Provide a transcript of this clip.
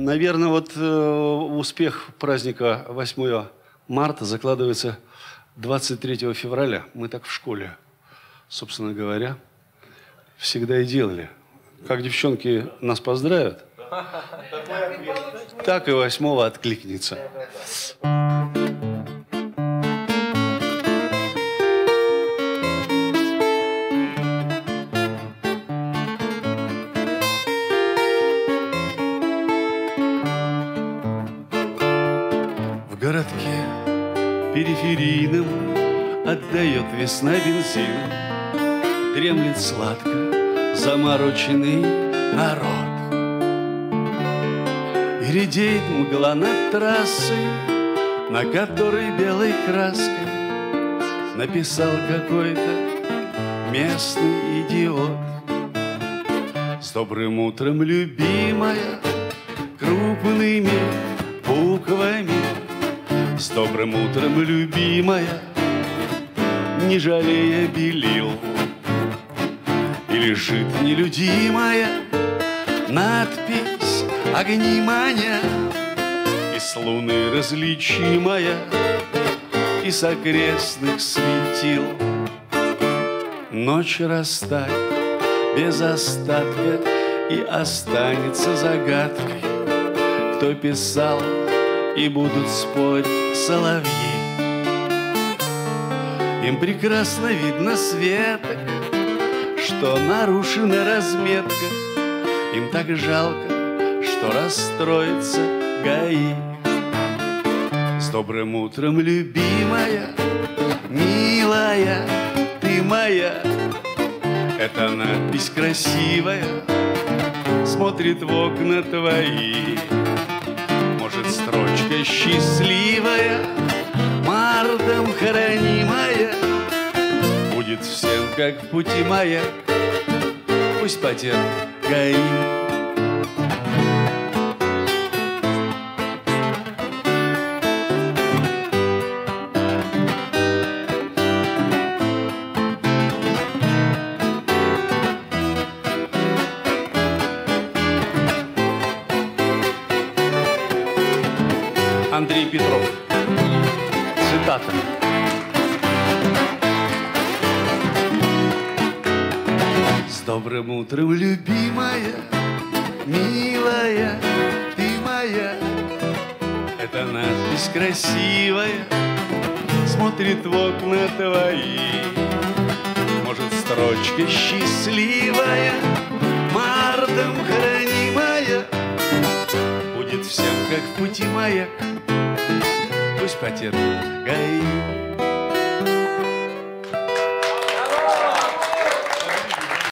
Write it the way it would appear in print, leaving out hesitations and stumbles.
Наверное, вот успех праздника 8 марта закладывается 23 февраля. Мы так в школе, собственно говоря, всегда и делали. Как девчонки нас поздравят, так и 8-го откликнется. В городке периферийном отдает весна бензин. Дремлет сладко замороченный народ. И редеет мгла над трассой, на которой белой краской написал какой-то местный идиот. С добрым утром, любимая, крупными буквами. С добрым утром, любимая, не жалея белил. И лежит нелюдимая надпись огни маня, и с луны различимая, и с окрестных светил. Ночь растает без остатка, и останется загадкой, кто писал, и будут спорить соловьи. Им прекрасно видно светок, что нарушена разметка. Им так жалко, что расстроится ГАИ. С добрым утром, любимая, милая, ты моя. Эта надпись красивая смотрит в окна твои. Может, строчка счастливая, мартом хранимая, будет всем, как в пути маяк, пусть потерпит ГАИ. Андрей Петров. Цитата. С добрым утром, любимая, милая, ты моя. Эта надпись красивая смотрит в окна твои. Может, строчка счастливая, мартом хранимая, будет всем, как в пути маяк, пусть потерпит ГАИ.